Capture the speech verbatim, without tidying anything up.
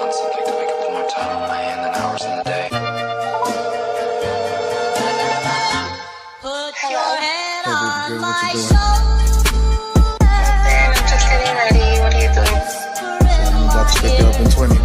want something to make up more time on my hand than hours in the day. Put Hello. your head Hey, baby on girl, what my you doing? shoulder. Nothing. I'm just getting ready. What are you doing? I'm about to pick you up in twenty.